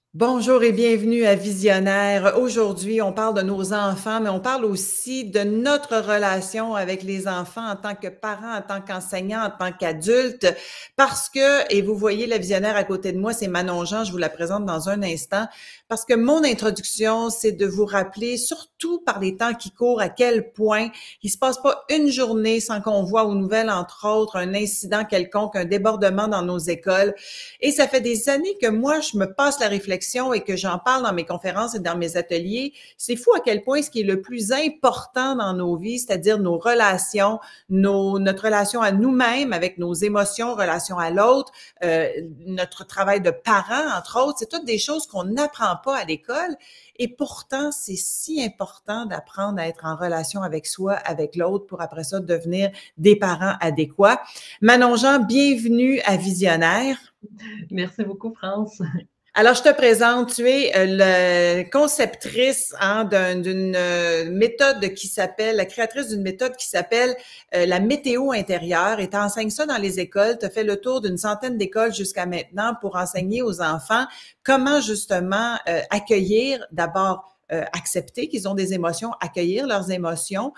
Bonjour et bienvenue à Visionnaire. Aujourd'hui, on parle de nos enfants, mais on parle aussi de notre relation avec les enfants en tant que parents, en tant qu'enseignants, en tant qu'adultes. Parce que, et vous voyez la visionnaire à côté de moi, c'est Manon Jean, je vous la présente dans un instant, parce que mon introduction, c'est de vous rappeler, surtout par les temps qui courent, à quel point il se passe pas une journée sans qu'on voit aux nouvelles, entre autres, un incident quelconque, un débordement dans nos écoles. Et ça fait des années que moi, je me passe la réflexion et que j'en parle dans mes conférences et dans mes ateliers. C'est fou à quel point ce qui est le plus important dans nos vies, c'est-à-dire nos relations, notre relation à nous-mêmes, avec nos émotions, relation à l'autre, notre travail de parents, entre autres, c'est toutes des choses qu'on n'apprend pas à l'école. Et pourtant, c'est si important d'apprendre à être en relation avec soi, avec l'autre, pour après ça devenir des parents adéquats. Manon Jean, bienvenue à Visionnaire. Merci beaucoup, France. Alors, je te présente, tu es la conceptrice d'une méthode qui s'appelle, la créatrice d'une méthode qui s'appelle la météo intérieure, et tu enseignes ça dans les écoles. Tu as fait le tour d'une centaine d'écoles jusqu'à maintenant pour enseigner aux enfants comment justement accueillir d'abord accepter qu'ils ont des émotions, accueillir leurs émotions,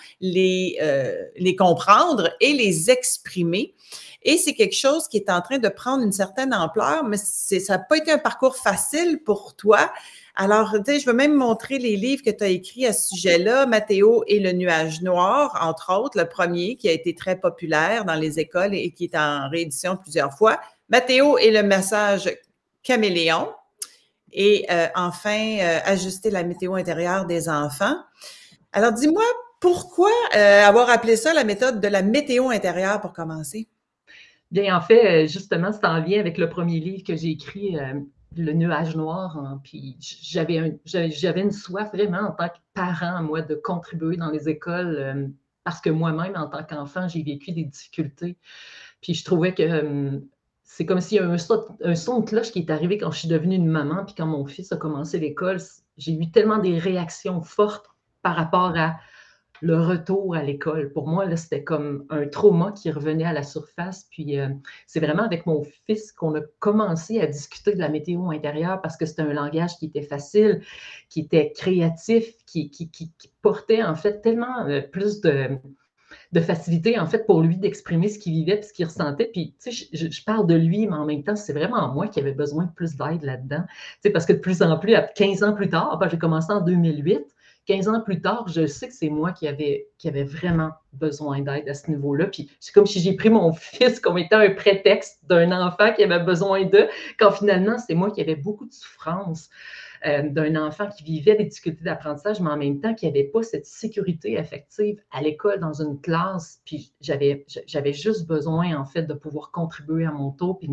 les comprendre et les exprimer. Et c'est quelque chose qui est en train de prendre une certaine ampleur, mais ça n'a pas été un parcours facile pour toi. Alors, tu sais, je veux même montrer les livres que tu as écrits à ce sujet-là, Mathéo et le nuage noir, entre autres, le premier qui a été très populaire dans les écoles et qui est en réédition plusieurs fois. Mathéo et le message caméléon. Et enfin, ajuster la météo intérieure des enfants. Alors, dis-moi, pourquoi avoir appelé ça la méthode de la météo intérieure pour commencer? Bien, en fait, justement, c'est en lien avec le premier livre que j'ai écrit, Le nuage noir. Hein, puis j'avais une soif vraiment en tant que parent, moi, de contribuer dans les écoles parce que moi-même, en tant qu'enfant, j'ai vécu des difficultés. Puis je trouvais que c'est comme s'il y a un son de cloche qui est arrivé quand je suis devenue une maman, puis quand mon fils a commencé l'école, j'ai eu tellement des réactions fortes par rapport à le retour à l'école. Pour moi, là, c'était comme un trauma qui revenait à la surface. Puis c'est vraiment avec mon fils qu'on a commencé à discuter de la météo intérieure parce que c'était un langage qui était facile, qui était créatif, qui portait en fait tellement plus de facilité en fait pour lui d'exprimer ce qu'il vivait et ce qu'il ressentait. Puis, tu sais, je parle de lui, mais en même temps, c'est vraiment moi qui avais besoin de plus d'aide là-dedans. Tu sais, parce que de plus en plus, 15 ans plus tard, j'ai commencé en 2008, 15 ans plus tard, je sais que c'est moi qui avait vraiment besoin d'aide à ce niveau-là. Puis c'est comme si j'ai pris mon fils comme étant un prétexte d'un enfant qui avait besoin d'eux, quand finalement, c'est moi qui avais beaucoup de souffrance d'un enfant qui vivait des difficultés d'apprentissage, mais en même temps qui n'avait pas cette sécurité affective à l'école, dans une classe. Puis j'avais juste besoin, en fait, de pouvoir contribuer à mon tour, puis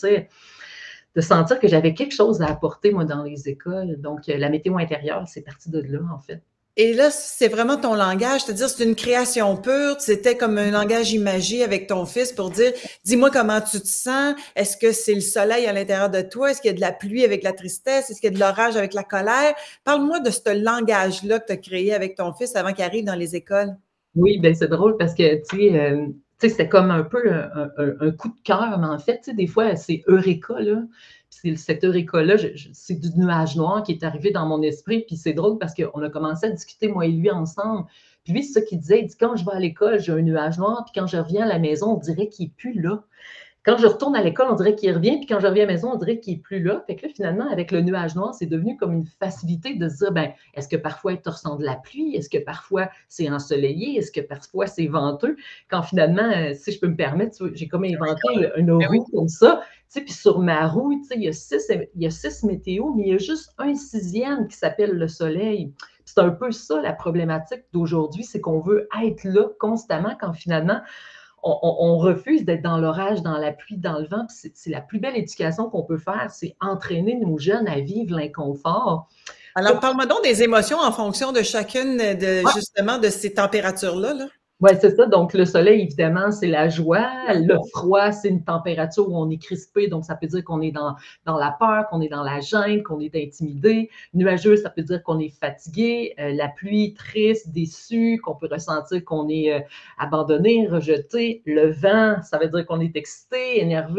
de sentir que j'avais quelque chose à apporter, moi, dans les écoles. Donc, la météo intérieure, c'est parti de là, en fait. Et là, c'est vraiment ton langage, c'est-à-dire c'est une création pure, c'était comme un langage imagé avec ton fils pour dire, dis-moi comment tu te sens, est-ce que c'est le soleil à l'intérieur de toi, est-ce qu'il y a de la pluie avec la tristesse, est-ce qu'il y a de l'orage avec la colère? Parle-moi de ce langage-là que tu as créé avec ton fils avant qu'il arrive dans les écoles. Oui, ben c'est drôle parce que, tu sais, c'était comme un peu un coup de cœur, mais en fait, tu sais, des fois, c'est Eureka, là. Puis cet Eureka-là, c'est du nuage noir qui est arrivé dans mon esprit. Puis c'est drôle parce qu'on a commencé à discuter, moi et lui, ensemble. Puis lui, c'est ça qu'il disait. Il dit, quand je vais à l'école, j'ai un nuage noir. Puis quand je reviens à la maison, on dirait qu'il n'est plus là. Quand je retourne à l'école, on dirait qu'il revient, puis quand je reviens à la maison, on dirait qu'il n'est plus là. Fait que là, finalement, avec le nuage noir, c'est devenu comme une facilité de se dire, ben, est-ce que parfois tu ressens de la pluie? Est-ce que parfois c'est ensoleillé? Est-ce que parfois c'est venteux? Quand finalement, si je peux me permettre, j'ai comme inventé une Ben oui. roue comme ça, puis sur ma roue, il y a 6 météos, mais il y a juste un sixième qui s'appelle le soleil. C'est un peu ça la problématique d'aujourd'hui, c'est qu'on veut être là constamment quand finalement, on refuse d'être dans l'orage, dans la pluie, dans le vent. C'est la plus belle éducation qu'on peut faire, c'est entraîner nos jeunes à vivre l'inconfort. Alors, Pour... parle-moi donc des émotions en fonction de chacune Ouais, justement, de ces températures-là, là. ouais, c'est ça. Donc, le soleil, évidemment, c'est la joie. Le froid, c'est une température où on est crispé. Donc, ça peut dire qu'on est dans la peur, qu'on est dans la gêne, qu'on est intimidé. Nuageux, ça peut dire qu'on est fatigué. La pluie, triste, déçu, qu'on peut ressentir qu'on est abandonné, rejeté. Le vent, ça veut dire qu'on est excité, énervé.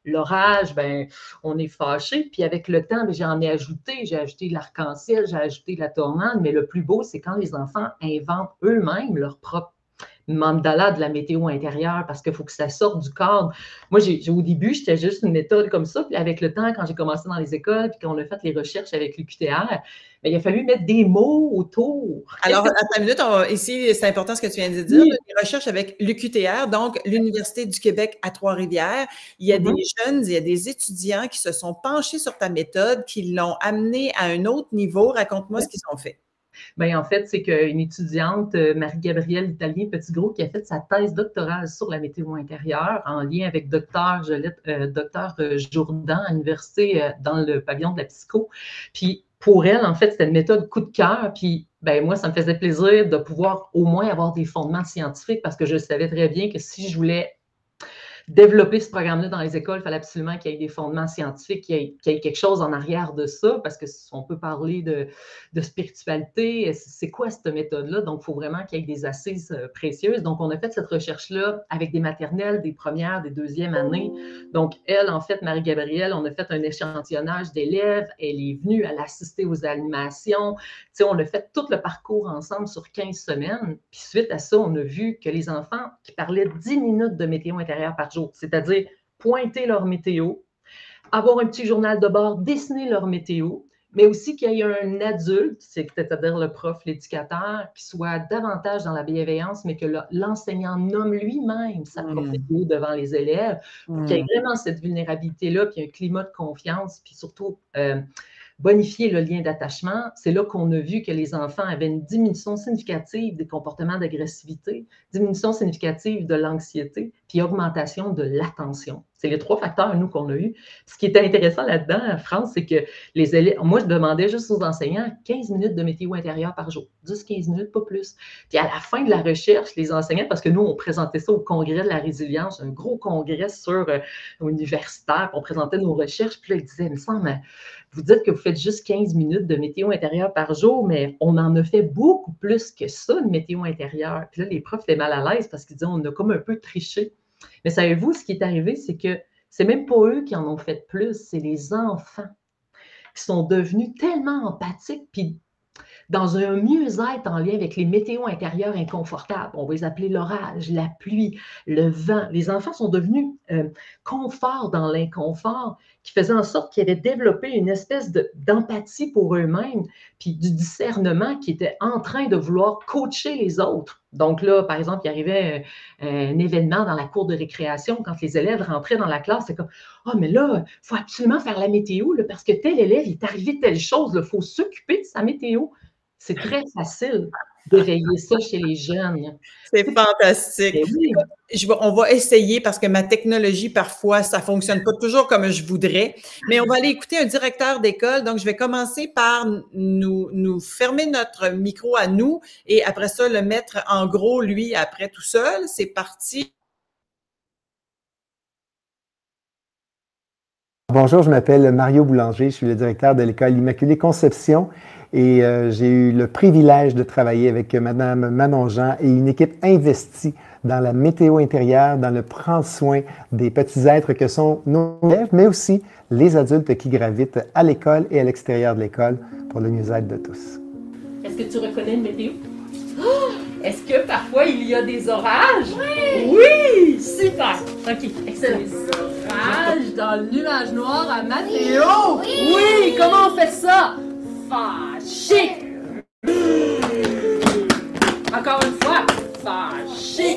l'orage, ben, on est fâché. Puis avec le temps, ben, j'en ai ajouté. J'ai ajouté l'arc-en-ciel, j'ai ajouté la tornade. Mais le plus beau, c'est quand les enfants inventent eux-mêmes leur propre mandala de la météo intérieure parce qu'il faut que ça sorte du cadre. Moi, au début, j'étais juste une méthode comme ça. Puis avec le temps, quand j'ai commencé dans les écoles, puis qu'on a fait les recherches avec l'UQTR, ben, il a fallu mettre des mots autour. Alors, attends une minute, ici, c'est important ce que tu viens de dire. Oui. Les recherches avec l'UQTR, donc l'Université du Québec à Trois-Rivières, il y a des jeunes, il y a des étudiants qui se sont penchés sur ta méthode, qui l'ont amenée à un autre niveau. Raconte-moi ce qu'ils ont fait. Bien, en fait, c'est qu'une étudiante, Marie-Gabrielle Italien-Petitgros, qui a fait sa thèse doctorale sur la météo intérieure en lien avec Dr. Jourdan à l'université dans le pavillon de la psycho. Puis, pour elle, en fait, c'était une méthode coup de cœur. Puis, ben, moi, ça me faisait plaisir de pouvoir au moins avoir des fondements scientifiques parce que je savais très bien que si je voulais développer ce programme-là dans les écoles, il fallait absolument qu'il y ait des fondements scientifiques, qu'il y ait quelque chose en arrière de ça, parce qu'on peut parler de spiritualité. C'est quoi cette méthode-là? Donc, il faut vraiment qu'il y ait des assises précieuses. Donc, on a fait cette recherche-là avec des maternelles, des premières, des deuxièmes années. Donc, elle, en fait, Marie-Gabrielle, on a fait un échantillonnage d'élèves. Elle est venue, elle a assisté aux animations. Tu sais, on a fait tout le parcours ensemble sur 15 semaines. Puis, suite à ça, on a vu que les enfants qui parlaient 10 minutes de météo intérieure par jour, c'est-à-dire pointer leur météo, avoir un petit journal de bord, dessiner leur météo, mais aussi qu'il y ait un adulte, c'est-à-dire le prof, l'éducateur, qui soit davantage dans la bienveillance, mais que l'enseignant nomme lui-même sa propre météo devant les élèves, pour qu'il y ait vraiment cette vulnérabilité-là, puis un climat de confiance, puis surtout bonifier le lien d'attachement. C'est là qu'on a vu que les enfants avaient une diminution significative des comportements d'agressivité, diminution significative de l'anxiété, puis augmentation de l'attention. C'est les 3 facteurs, nous, qu'on a eus. Ce qui était intéressant là-dedans, France, c'est que les élèves, moi, je demandais juste aux enseignants 15 minutes de météo intérieure par jour. 10-15 minutes, pas plus. Puis à la fin de la recherche, les enseignants, parce que nous, on présentait ça au congrès de la résilience, un gros congrès universitaire, on présentait nos recherches, puis là, ils disaient, il me semble, vous dites que vous faites juste 15 minutes de météo intérieure par jour, mais on en a fait beaucoup plus que ça, de météo intérieure. Puis là, les profs étaient mal à l'aise parce qu'ils disaient, on a comme un peu triché. Mais savez-vous, ce qui est arrivé, c'est que c'est même pas eux qui en ont fait plus, c'est les enfants qui sont devenus tellement empathiques, puis dans un mieux-être en lien avec les météos intérieures inconfortables. On va les appeler l'orage, la pluie, le vent. Les enfants sont devenus confort dans l'inconfort, qui faisait en sorte qu'ils avaient développé une espèce d'empathie pour eux-mêmes, puis du discernement qui était en train de vouloir coacher les autres. Donc là, par exemple, il arrivait un événement dans la cour de récréation, quand les élèves rentraient dans la classe, c'est comme « Ah, mais là, il faut absolument faire la météo, là, parce que tel élève, il est arrivé telle chose, il faut s'occuper de sa météo. » C'est très facile d'éveiller ça chez les jeunes. C'est fantastique. Oui. Écoute, on va essayer parce que ma technologie, parfois, ça ne fonctionne pas toujours comme je voudrais, mais on va aller écouter un directeur d'école. Donc, je vais commencer par nous fermer notre micro à nous et après ça, le mettre en gros, lui, après tout seul. C'est parti. Bonjour, je m'appelle Mario Boulanger, je suis le directeur de l'école Immaculée Conception et j'ai eu le privilège de travailler avec Madame Manon Jean et une équipe investie dans la météo intérieure, dans le prendre soin des petits êtres que sont nos élèves, mais aussi les adultes qui gravitent à l'école et à l'extérieur de l'école pour le mieux-être de tous. Est-ce que tu reconnais une météo? Oh! Est-ce que parfois il y a des orages? Oui! Oui! Super! OK, excellent. Des orages dans le nuage noir à Mathéo! Oui! Oui! Comment on fait ça? Fâché! Encore une fois, fâché!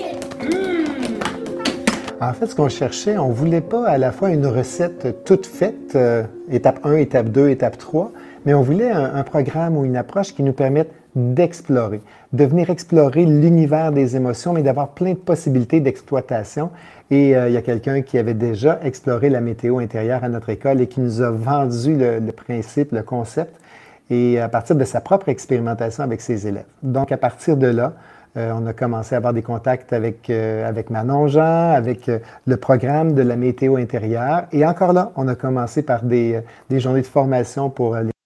En fait, ce qu'on cherchait, on ne voulait pas à la fois une recette toute faite, étape 1, étape 2, étape 3, mais on voulait un programme ou une approche qui nous permette d'explorer, de venir explorer l'univers des émotions, mais d'avoir plein de possibilités d'exploitation. Et il y a quelqu'un qui avait déjà exploré la météo intérieure à notre école et qui nous a vendu le principe, le concept, et à partir de sa propre expérimentation avec ses élèves. Donc, à partir de là, on a commencé à avoir des contacts avec Manon Jean, avec le programme de la météo intérieure. Et encore là, on a commencé par des journées de formation pour les...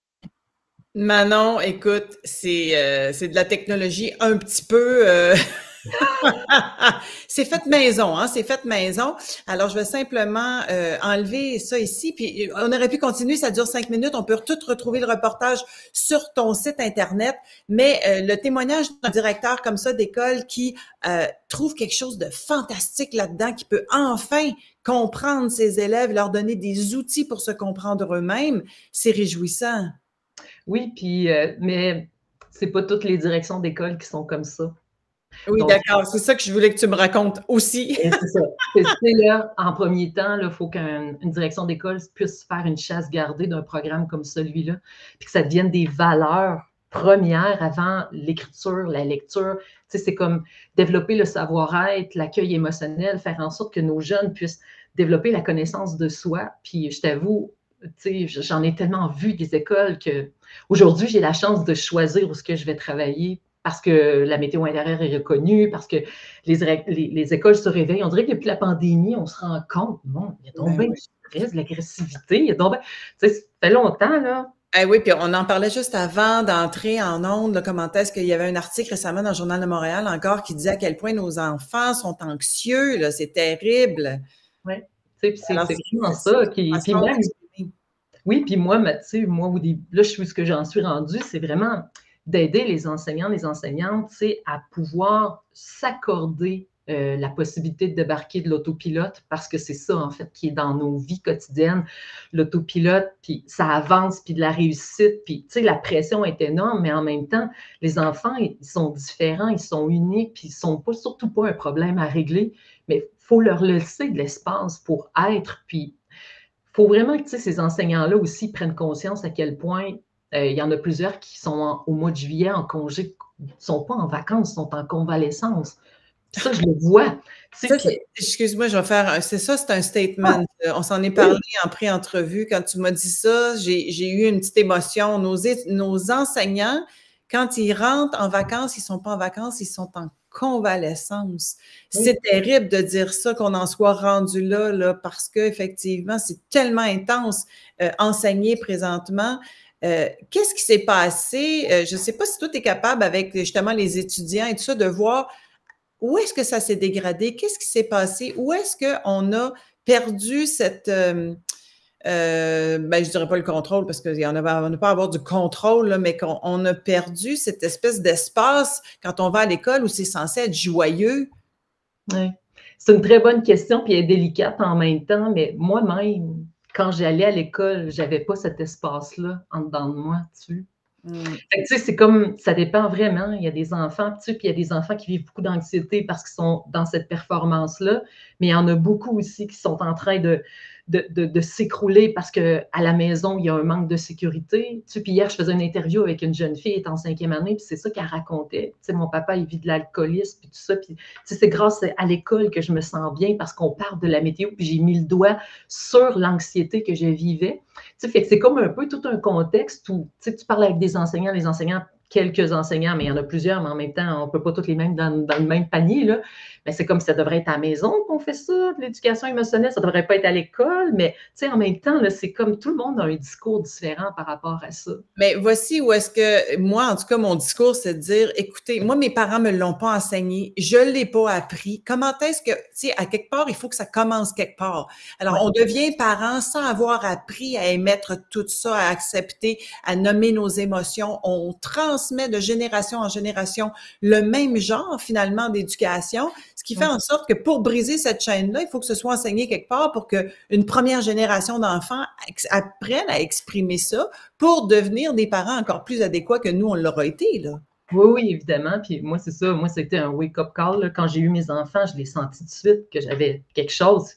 Manon, écoute, c'est de la technologie un petit peu C'est fait maison, hein, c'est fait maison. Alors, je vais simplement enlever ça ici. Puis, on aurait pu continuer, ça dure 5 minutes. On peut tout retrouver le reportage sur ton site Internet. Mais le témoignage d'un directeur comme ça d'école qui trouve quelque chose de fantastique là-dedans, qui peut enfin comprendre ses élèves, leur donner des outils pour se comprendre eux-mêmes, c'est réjouissant. Oui, puis, mais c'est pas toutes les directions d'école qui sont comme ça. Oui, d'accord. C'est ça que je voulais que tu me racontes aussi. C'est ça. Là, en premier temps, il faut qu'une direction d'école puisse faire une chasse gardée d'un programme comme celui-là, puis que ça devienne des valeurs premières avant l'écriture, la lecture. C'est comme développer le savoir-être, l'accueil émotionnel, faire en sorte que nos jeunes puissent développer la connaissance de soi. Puis je t'avoue, j'en ai tellement vu des écoles que aujourd'hui, j'ai la chance de choisir où ce que je vais travailler parce que la météo intérieure est reconnue, parce que les écoles se réveillent. On dirait que depuis la pandémie, on se rend compte, bon, il y a donc bien du stress, de l'agressivité, il y a donc bien, ça fait longtemps, là. Eh oui, puis on en parlait juste avant d'entrer en ondes, là, comment est-ce qu'il y avait un article récemment dans le Journal de Montréal encore qui disait à quel point nos enfants sont anxieux, là, c'est terrible. Oui, c'est vraiment ça. Puis même, oui, puis moi, là, je suis ce que j'en suis rendue, c'est vraiment d'aider les enseignants, les enseignantes, à pouvoir s'accorder la possibilité de débarquer de l'autopilote, parce que c'est ça, en fait, qui est dans nos vies quotidiennes, l'autopilote, puis ça avance, puis de la réussite, puis, la pression est énorme, mais en même temps, les enfants, ils sont différents, ils sont uniques, puis ils sont surtout pas un problème à régler, mais il faut leur laisser de l'espace pour être, puis il faut vraiment que ces enseignants-là aussi prennent conscience à quel point il y en a plusieurs qui sont au mois de juillet en congé, ne sont pas en vacances, sont en convalescence. Puis ça, je le vois. Excuse-moi, je vais faire. C'est ça, c'est un statement. On s'en est parlé en pré-entrevue. Quand tu m'as dit ça, j'ai eu une petite émotion. Nos enseignants, quand ils rentrent en vacances, ils ne sont pas en vacances, ils sont en convalescence. Oui. C'est terrible de dire ça, qu'on en soit rendu là, parce qu'effectivement, c'est tellement intense enseigner présentement. Qu'est-ce qui s'est passé? Je ne sais pas si toi, tu es capable, avec justement les étudiants et tout ça, de voir où est-ce que ça s'est dégradé? Qu'est-ce qui s'est passé? Où est-ce qu'on a perdu cette... je dirais pas le contrôle, parce qu'on n'a pas à avoir du contrôle, là, mais qu'on a perdu cette espèce d'espace quand on va à l'école où c'est censé être joyeux. Oui, c'est une très bonne question, puis elle est délicate en même temps, mais moi-même, quand j'allais à l'école, j'avais pas cet espace-là en dedans de moi, tu sais, c'est comme, ça dépend vraiment. Il y a des enfants, puis il y a des enfants qui vivent beaucoup d'anxiété parce qu'ils sont dans cette performance-là, mais il y en a beaucoup aussi qui sont en train de s'écrouler parce qu'à la maison, il y a un manque de sécurité. Puis hier, je faisais une interview avec une jeune fille, elle est en 5e année, puis c'est ça qu'elle racontait. Mon papa, il vit de l'alcoolisme, puis tout ça. Puis c'est grâce à l'école que je me sens bien parce qu'on parle de la météo, puis j'ai mis le doigt sur l'anxiété que je vivais. Fait que c'est comme un peu tout un contexte où tu parles avec des enseignants, quelques enseignants, mais il y en a plusieurs, mais en même temps, on ne peut pas tous les mêmes dans le même panier, là. Mais c'est comme si ça devrait être à la maison qu'on fait ça, de l'éducation émotionnelle, ça ne devrait pas être à l'école, mais en même temps, c'est comme tout le monde a un discours différent par rapport à ça. Mais voici où est-ce que, moi, en tout cas, mon discours, c'est de dire, écoutez, moi, mes parents ne me l'ont pas enseigné, je ne l'ai pas appris. Comment est-ce que, à quelque part, il faut que ça commence quelque part. Alors, on devient parent sans avoir appris à émettre tout ça, à accepter, à nommer nos émotions. On transmet de génération en génération le même genre, finalement, d'éducation, ce qui fait en sorte que pour briser cette chaîne-là, il faut que ce soit enseigné quelque part pour qu'une première génération d'enfants apprenne à exprimer ça pour devenir des parents encore plus adéquats que nous, on l'aura été, là. Oui, évidemment. Puis moi, c'est ça. Moi, c'était un wake-up call, là. Quand j'ai eu mes enfants, je l'ai senti tout de suite que j'avais quelque chose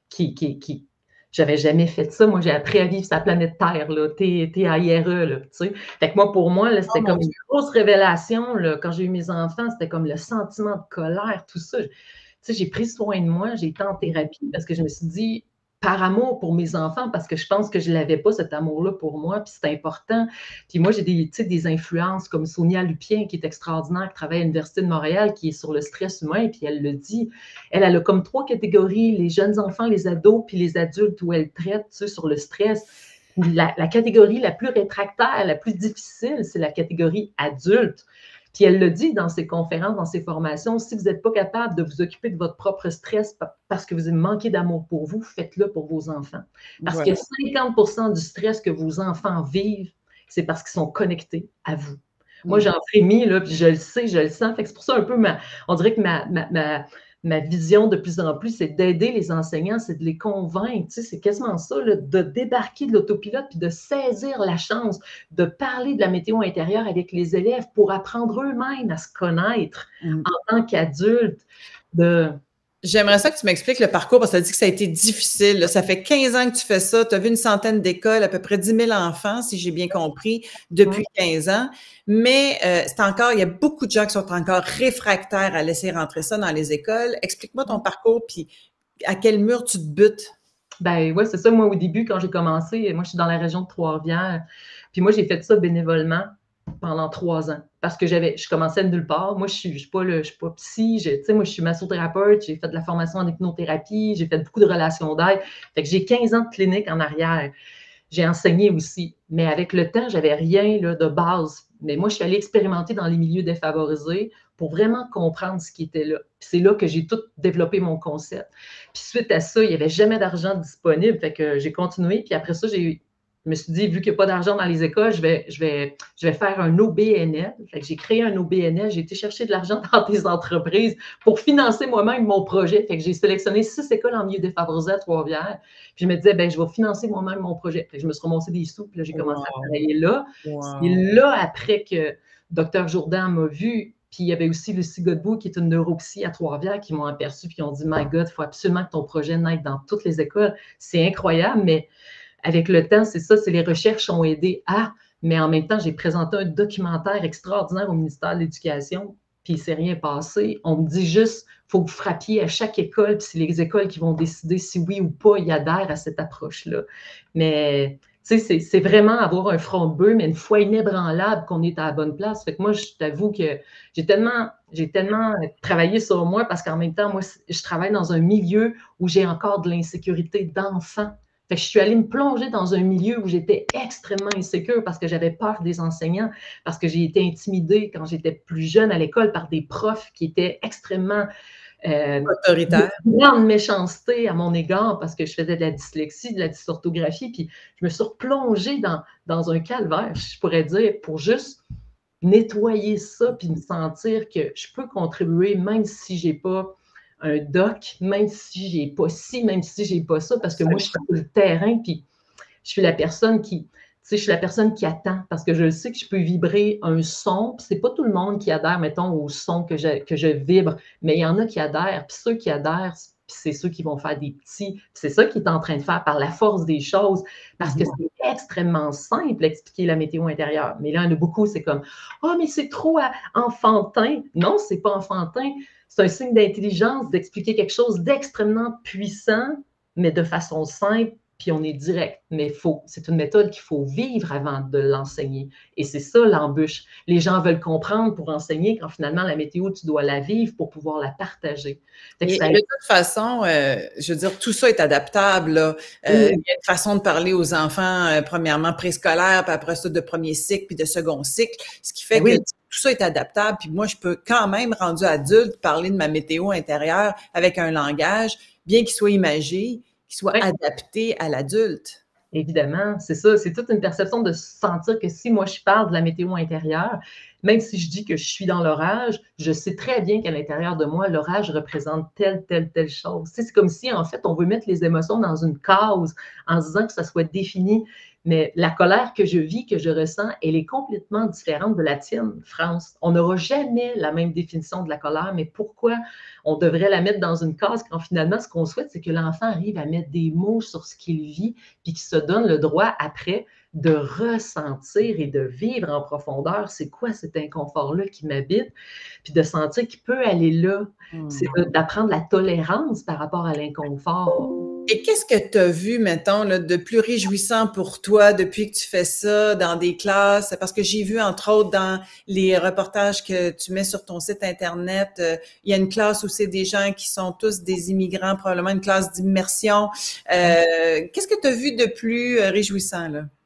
qui j'avais jamais fait ça. Moi, j'ai appris à vivre sur la planète Terre, là, T-A-I-R-E, là, tu sais. Fait que moi, pour moi, là, c'était comme une grosse révélation, là. Quand j'ai eu mes enfants, c'était comme le sentiment de colère, tout ça. Tu sais, j'ai pris soin de moi, j'ai été en thérapie parce que je me suis dit, par amour pour mes enfants, parce que je pense que je ne l'avais pas, cet amour-là pour moi, puis c'est important. Puis moi, j'ai des influences comme Sonia Lupien, qui est extraordinaire, qui travaille à l'Université de Montréal, qui est sur le stress humain, puis elle le dit. Elle a comme 3 catégories, les jeunes enfants, les ados, puis les adultes, où elle traite sur le stress. La catégorie la plus rétractaire, la plus difficile, c'est la catégorie adulte. Puis elle le dit dans ses conférences, dans ses formations, si vous n'êtes pas capable de vous occuper de votre propre stress parce que vous manquez d'amour pour vous, faites-le pour vos enfants. Parce que 50% du stress que vos enfants vivent, c'est parce qu'ils sont connectés à vous. Moi, j'en frémis, là, puis je le sais, je le sens. Fait que c'est pour ça un peu, on dirait que ma vision de plus en plus, c'est d'aider les enseignants, c'est de les convaincre. Tu sais, c'est quasiment ça, là, de débarquer de l'autopilote puis de saisir la chance de parler de la météo intérieure avec les élèves pour apprendre eux-mêmes à se connaître en tant qu'adultes. J'aimerais ça que tu m'expliques le parcours, parce que tu as dit que ça a été difficile. Là. Ça fait 15 ans que tu fais ça. Tu as vu une centaine d'écoles, à peu près 10 000 enfants, si j'ai bien compris, depuis 15 ans. Mais c'est encore, il y a beaucoup de gens qui sont encore réfractaires à laisser rentrer ça dans les écoles. Explique-moi ton parcours, puis à quel mur tu te butes? Ben ouais, c'est ça. Moi, au début, quand j'ai commencé, moi, je suis dans la région de Trois-Rivières. Puis moi, j'ai fait ça bénévolement pendant 3 ans parce que je commençais de nulle part. Moi, je suis pas psy. Moi, je suis massothérapeute. J'ai fait de la formation en hypnothérapie. J'ai fait beaucoup de relations d'aide. Fait que j'ai 15 ans de clinique en arrière. J'ai enseigné aussi. Mais avec le temps, j'avais rien là, de base. Mais moi, je suis allée expérimenter dans les milieux défavorisés pour vraiment comprendre ce qui était là. Puis c'est là que j'ai tout développé mon concept. Puis suite à ça, il n'y avait jamais d'argent disponible. Fait que j'ai continué. Puis après ça, je me suis dit, vu qu'il n'y a pas d'argent dans les écoles, je vais faire un OBNL. Fait que j'ai créé un OBNL. J'ai été chercher de l'argent dans des entreprises pour financer moi-même mon projet. Fait que j'ai sélectionné 6 écoles en milieu défavorisé à Trois-Rivières. Puis je me disais, je vais financer moi-même mon projet. Fait que je me suis ramassé des sous. Puis là, j'ai commencé à travailler là. Et là, après que Dr Jourdan m'a vu, puis il y avait aussi Lucie Godbout, qui est une neuropsy à Trois-Rivières, qui m'ont aperçu, puis qui ont dit, My God, il faut absolument que ton projet naisse dans toutes les écoles. C'est incroyable, mais avec le temps, c'est ça, c'est les recherches ont aidé mais en même temps, j'ai présenté un documentaire extraordinaire au ministère de l'Éducation, puis il ne s'est rien passé. On me dit juste, il faut que vous frappiez à chaque école, puis c'est les écoles qui vont décider si oui ou pas ils adhèrent à cette approche-là. Mais tu sais, c'est vraiment avoir un front de bœuf, mais une foi inébranlable qu'on est à la bonne place. Fait que moi, je t'avoue que j'ai tellement travaillé sur moi parce qu'en même temps, moi, je travaille dans un milieu où j'ai encore de l'insécurité d'enfants. Fait que je suis allée me plonger dans un milieu où j'étais extrêmement insécure parce que j'avais peur des enseignants, parce que j'ai été intimidée quand j'étais plus jeune à l'école par des profs qui étaient extrêmement autoritaires, de grande méchanceté à mon égard parce que je faisais de la dyslexie, de la dysorthographie, puis je me suis replongée dans un calvaire, je pourrais dire, pour juste nettoyer ça puis me sentir que je peux contribuer même si j'ai pas un doc, même si j'ai pas ci, même si j'ai pas ça, parce que moi, je suis sur le terrain, puis je suis la personne qui attend, parce que je sais que je peux vibrer un son, puis c'est pas tout le monde qui adhère, mettons, au son que je vibre, mais il y en a qui adhèrent, puis ceux qui adhèrent, puis c'est ceux qui vont faire des petits, puis c'est ça qu'il est en train de faire par la force des choses, parce que c'est extrêmement simple d'expliquer la météo intérieure. Mais là, il y en a beaucoup, c'est comme « Ah, mais c'est trop enfantin ». Non, c'est pas enfantin. C'est un signe d'intelligence d'expliquer quelque chose d'extrêmement puissant, mais de façon simple, puis on est direct. Mais c'est une méthode qu'il faut vivre avant de l'enseigner. Et c'est ça l'embûche. Les gens veulent comprendre pour enseigner quand finalement la météo, tu dois la vivre pour pouvoir la partager. Et de toute façon, je veux dire, tout ça est adaptable. Là. Il y a une façon de parler aux enfants, premièrement préscolaires, puis après ça de premier cycle, puis de second cycle, ce qui fait que tout ça est adaptable. Puis moi, je peux quand même, rendu adulte, parler de ma météo intérieure avec un langage, bien qu'il soit imagé, qui soit adapté à l'adulte. Évidemment, c'est ça. C'est toute une perception de sentir que si moi, je parle de la météo intérieure, même si je dis que je suis dans l'orage, je sais très bien qu'à l'intérieur de moi, l'orage représente telle chose. Tu sais, c'est comme si, en fait, on veut mettre les émotions dans une case en se disant que ça soit défini. Mais la colère que je vis, que je ressens, elle est complètement différente de la tienne, France. On n'aura jamais la même définition de la colère, mais pourquoi on devrait la mettre dans une case quand finalement, ce qu'on souhaite, c'est que l'enfant arrive à mettre des mots sur ce qu'il vit, puis qu'il se donne le droit après de ressentir et de vivre en profondeur c'est quoi cet inconfort-là qui m'habite, puis de sentir qu'il peut aller là. C'est d'apprendre la tolérance par rapport à l'inconfort. Et qu'est-ce que tu as vu, mettons, là, de plus réjouissant pour toi depuis que tu fais ça dans des classes? Parce que j'ai vu, entre autres, dans les reportages que tu mets sur ton site Internet, il y a une classe où c'est des gens qui sont tous des immigrants, probablement une classe d'immersion. Qu'est-ce que tu as vu de plus réjouissant, là?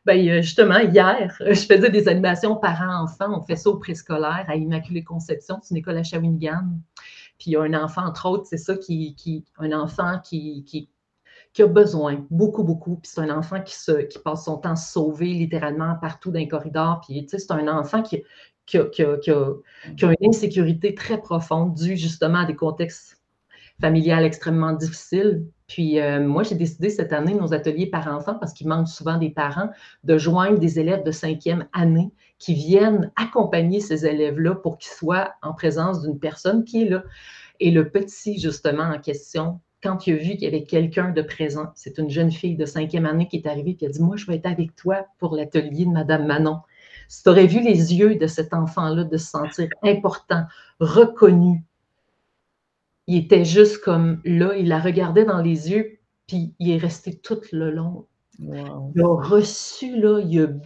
Ben, justement, hier, je faisais des animations parents-enfants. On fait ça au préscolaire à Immaculée Conception. C'est une école à Shawinigan. Puis il y a un enfant, entre autres, c'est ça, un enfant qui a besoin, beaucoup, beaucoup. Puis c'est un enfant qui passe son temps sauvé littéralement partout dans les corridors. Puis, tu sais, c'est un enfant qui a une insécurité très profonde due justement à des contextes familiales extrêmement difficiles. Puis moi, j'ai décidé cette année, nos ateliers parents-enfants, parce qu'il manque souvent des parents, de joindre des élèves de 5e année qui viennent accompagner ces élèves-là pour qu'ils soient en présence d'une personne qui est là. Et le petit, justement, en question, quand il a vu qu'il y avait quelqu'un de présent, c'est une jeune fille de 5e année qui est arrivée et qui a dit « Moi, je vais être avec toi pour l'atelier de Madame Manon. » Si tu aurais vu les yeux de cet enfant-là, de se sentir important, reconnu, il était juste comme là, il la regardait dans les yeux, puis il est resté tout le long. Wow. Il a reçu, là,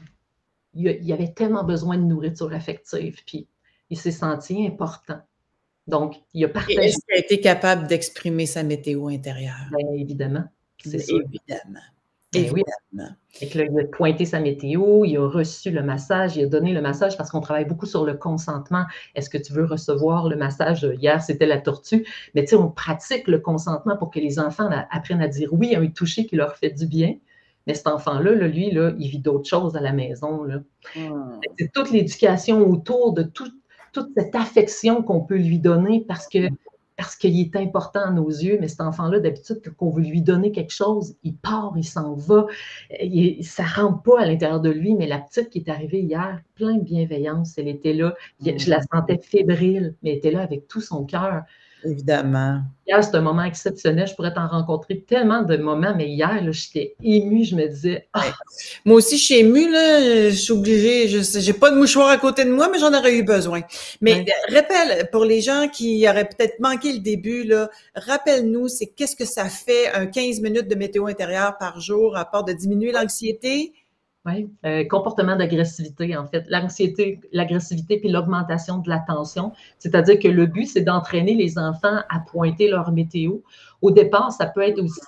il avait tellement besoin de nourriture affective, puis il s'est senti important. Donc, il a Et partagé. est-ce qu'il a été capable d'exprimer sa météo intérieure? Bien évidemment, c'est sûr. Évidemment. Ben oui. Évidemment. Fait que là, il a pointé sa météo, il a reçu le massage, il a donné le massage parce qu'on travaille beaucoup sur le consentement. Est-ce que tu veux recevoir le massage? Hier, c'était la tortue. Mais tu sais, on pratique le consentement pour que les enfants apprennent à dire oui à un toucher qui leur fait du bien. Mais cet enfant-là, lui, là, il vit d'autres choses à la maison. Là. C'est toute l'éducation autour de toute cette affection qu'on peut lui donner parce qu'il est important à nos yeux, mais cet enfant-là, d'habitude, quand on veut lui donner quelque chose, il part, il s'en va, ça ne rentre pas à l'intérieur de lui, mais la petite qui est arrivée hier, plein de bienveillance, elle était là, je la sentais fébrile, mais elle était là avec tout son cœur. Évidemment. Hier, c'est un moment exceptionnel. Je pourrais t'en rencontrer tellement de moments, mais hier, j'étais émue. Je me disais, moi aussi, je suis émue, là. Je suis obligée. J'ai pas de mouchoir à côté de moi, mais j'en aurais eu besoin. Mais rappelle, pour les gens qui auraient peut-être manqué le début, là, rappelle-nous, c'est qu'est-ce que ça fait un 15 minutes de météo intérieure par jour, à part de diminuer l'anxiété? Oui, comportement d'agressivité, en fait. L'anxiété, l'agressivité, puis l'augmentation de la tension. C'est-à-dire que le but, c'est d'entraîner les enfants à pointer leur météo. Au départ, ça peut être aussi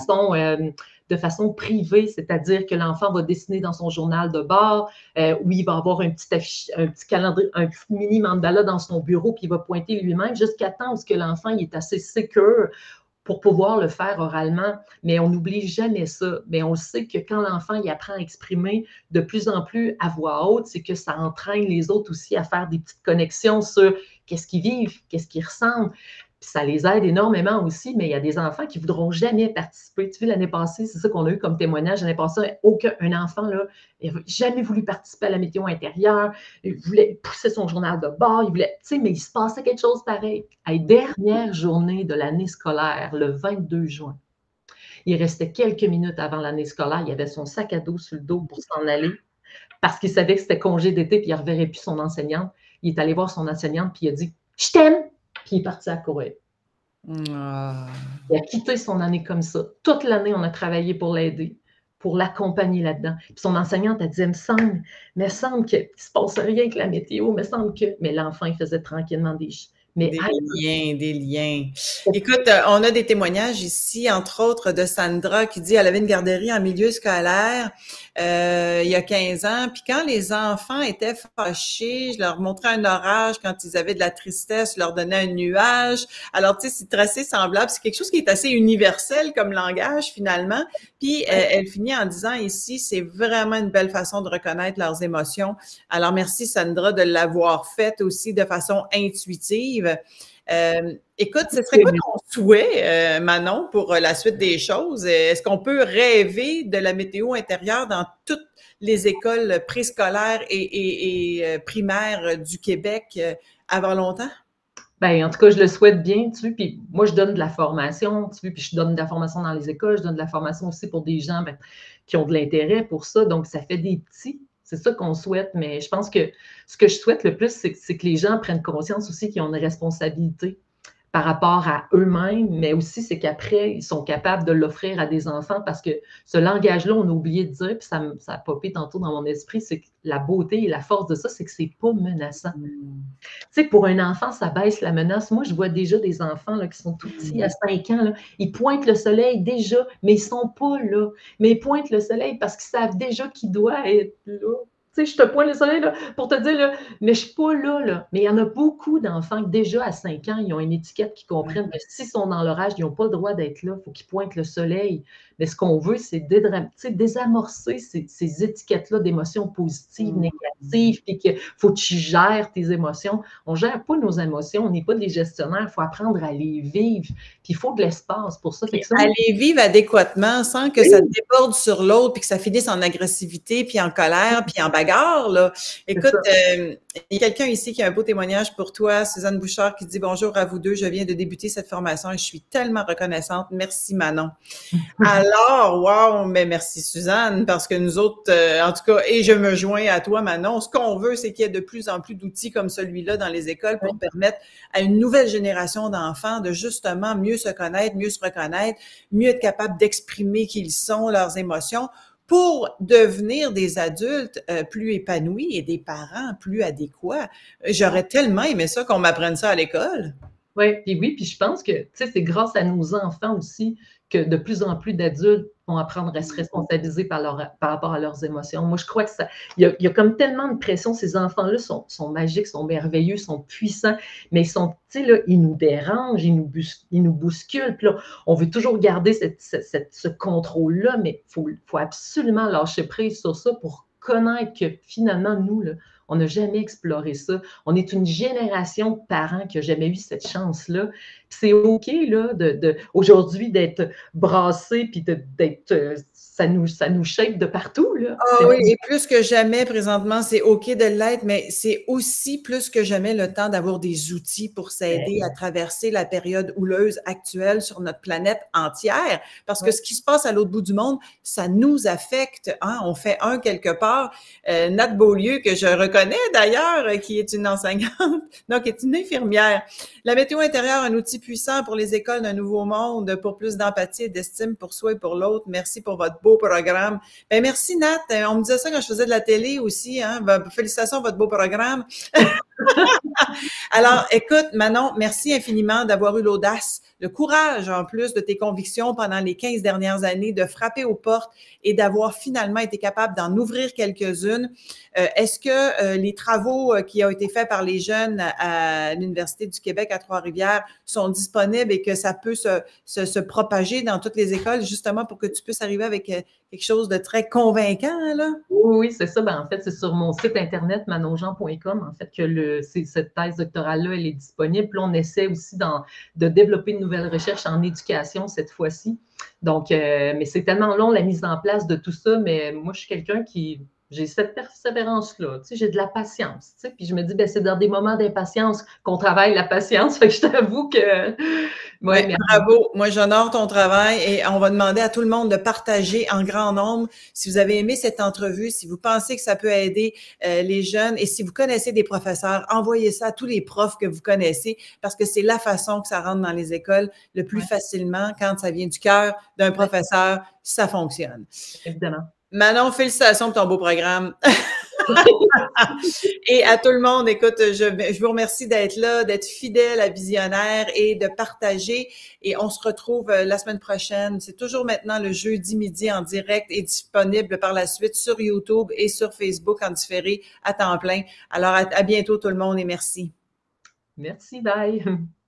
de façon privée, c'est-à-dire que l'enfant va dessiner dans son journal de bord, où il va avoir un petit calendrier, un petit mini mandala dans son bureau, puis il va pointer lui-même jusqu'à temps où l'enfant il est assez sécure pour pouvoir le faire oralement, mais on n'oublie jamais ça. Mais on sait que quand l'enfant il apprend à exprimer de plus en plus à voix haute, c'est que ça entraîne les autres aussi à faire des petites connexions sur qu'est-ce qu'ils vivent, qu'est-ce qu'ils ressentent. Puis ça les aide énormément aussi, mais il y a des enfants qui ne voudront jamais participer. Tu sais, l'année passée, c'est ça qu'on a eu comme témoignage. L'année passée, aucun enfant là, n'avait jamais voulu participer à la météo intérieure. Il voulait pousser son journal de bord. Il voulait, tu sais, mais il se passait quelque chose pareil. À la dernière journée de l'année scolaire, le 22 juin, il restait quelques minutes avant l'année scolaire. Il avait son sac à dos sur le dos pour s'en aller parce qu'il savait que c'était congé d'été puis il ne reverrait plus son enseignante. Il est allé voir son enseignante puis il a dit « Je t'aime ». Puis il est parti à courir. Il a quitté son année comme ça. Toute l'année, on a travaillé pour l'aider, pour l'accompagner là-dedans. Puis son enseignante a dit, il me semble qu'il ne se passe rien avec la météo, il me semble que... Mais l'enfant, il faisait tranquillement des liens. Écoute, on a des témoignages ici, entre autres de Sandra qui dit qu'elle avait une garderie en milieu scolaire il y a 15 ans. Puis quand les enfants étaient fâchés, je leur montrais un orage. Quand ils avaient de la tristesse, je leur donnais un nuage. Alors, tu sais, c'est assez semblable. C'est quelque chose qui est assez universel comme langage, finalement. Puis, elle finit en disant ici, c'est vraiment une belle façon de reconnaître leurs émotions. Alors, merci Sandra de l'avoir fait aussi de façon intuitive. Écoute, ce serait quoi ton souhait, Manon, pour la suite des choses? Est-ce qu'on peut rêver de la météo intérieure dans toutes les écoles préscolaires et primaires du Québec avant longtemps? Bien, en tout cas, je le souhaite bien, tu sais, puis moi, je donne de la formation, tu sais, puis je donne de la formation dans les écoles, je donne de la formation aussi pour des gens qui ont de l'intérêt pour ça, donc ça fait des petits. C'est ça qu'on souhaite, mais je pense que ce que je souhaite le plus, c'est que les gens prennent conscience aussi qu'ils ont une responsabilité par rapport à eux-mêmes, mais aussi c'est qu'après, ils sont capables de l'offrir à des enfants parce que ce langage-là, on a oublié de dire, puis ça a popé tantôt dans mon esprit, c'est que la beauté et la force de ça, c'est que c'est pas menaçant. Tu sais, pour un enfant, ça baisse la menace. Moi, je vois déjà des enfants là, qui sont tout petits, à 5 ans, là, ils pointent le soleil déjà, mais ils sont pas là. Mais ils pointent le soleil parce qu'ils savent déjà qu'il doit être là. Tu sais, je te pointe le soleil là, pour te dire, là, mais je ne suis pas là, là. Mais il y en a beaucoup d'enfants qui, déjà à 5 ans, ils ont une étiquette qui comprennent que s'ils sont dans leur âge, ils n'ont pas le droit d'être là. Il faut qu'ils pointent le soleil. Mais ce qu'on veut, c'est désamorcer ces étiquettes-là d'émotions positives, négatives, puis qu'il faut que tu gères tes émotions. On ne gère pas nos émotions, on n'est pas des gestionnaires. Il faut apprendre à les vivre. Puis il faut de l'espace pour ça. Fait que ça, à les vivre adéquatement sans que ça déborde sur l'autre puis que ça finisse en agressivité puis en colère puis en bagarre, là. Écoute, il y a quelqu'un ici qui a un beau témoignage pour toi, Suzanne Bouchard, qui dit « Bonjour à vous deux, je viens de débuter cette formation et je suis tellement reconnaissante. Merci Manon. » Alors, wow, mais merci Suzanne, parce que nous autres, en tout cas, et je me joins à toi Manon, ce qu'on veut, c'est qu'il y ait de plus en plus d'outils comme celui-là dans les écoles pour permettre à une nouvelle génération d'enfants de justement mieux se connaître, mieux se reconnaître, mieux être capable d'exprimer qui ils sont, leurs émotions, pour devenir des adultes plus épanouis et des parents plus adéquats. J'aurais tellement aimé ça qu'on m'apprenne ça à l'école. Oui, puis je pense que c'est grâce à nos enfants aussi que de plus en plus d'adultes vont apprendre à se responsabiliser par rapport à leurs émotions. Moi, je crois que il y a comme tellement de pression. Ces enfants-là sont magiques, sont merveilleux, sont puissants, mais ils nous dérangent, ils nous bousculent. Puis là, on veut toujours garder ce contrôle-là, mais il faut absolument lâcher prise sur ça pour connaître que finalement, nous, là, on n'a jamais exploré ça. On est une génération de parents qui n'a jamais eu cette chance-là. C'est OK là, aujourd'hui d'être brassé puis d'être. Ça nous shape de partout. Là. Ah oui, et plus que jamais, présentement, c'est OK de l'être, mais c'est aussi plus que jamais le temps d'avoir des outils pour s'aider à traverser la période houleuse actuelle sur notre planète entière. Parce que ce qui se passe à l'autre bout du monde, ça nous affecte. Hein? On fait quelque part. Nat Beaulieu, que je reconnais d'ailleurs, qui est une enseignante, non, qui est une infirmière. La météo intérieure, un outil puissant pour les écoles d'un nouveau monde, pour plus d'empathie et d'estime pour soi et pour l'autre. Merci pour votre beau programme. Ben merci Nat. On me disait ça quand je faisais de la télé aussi. Hein? Ben, félicitations pour votre beau programme. Alors, écoute, Manon, merci infiniment d'avoir eu l'audace, le courage en plus de tes convictions pendant les 15 dernières années, de frapper aux portes et d'avoir finalement été capable d'en ouvrir quelques-unes. Est-ce que les travaux qui ont été faits par les jeunes à l'Université du Québec à Trois-Rivières sont disponibles et que ça peut se propager dans toutes les écoles justement pour que tu puisses arriver avec quelque chose de très convaincant, là? Oui, c'est ça. Ben, en fait, c'est sur mon site internet manonjean.com en fait que cette thèse doctorale-là, elle est disponible. Puis là, on essaie aussi de développer de nouvelles recherches en éducation cette fois-ci. Donc, mais c'est tellement long la mise en place de tout ça, mais moi, je suis quelqu'un qui j'ai cette persévérance-là, tu sais, j'ai de la patience, tu sais, puis je me dis, ben, c'est dans des moments d'impatience qu'on travaille la patience, fait que je t'avoue que... Ouais, ben, bravo, moi j'honore ton travail et on va demander à tout le monde de partager en grand nombre. Si vous avez aimé cette entrevue, si vous pensez que ça peut aider les jeunes et si vous connaissez des professeurs, envoyez ça à tous les profs que vous connaissez parce que c'est la façon que ça rentre dans les écoles le plus facilement quand ça vient du cœur d'un professeur, ça fonctionne. Évidemment. Manon, félicitations pour ton beau programme. Et à tout le monde, écoute, je vous remercie d'être là, d'être fidèle à Visionnaire et de partager. Et on se retrouve la semaine prochaine. C'est toujours maintenant le jeudi midi en direct et disponible par la suite sur YouTube et sur Facebook en différé à temps plein. Alors, à bientôt tout le monde et merci. Merci, bye.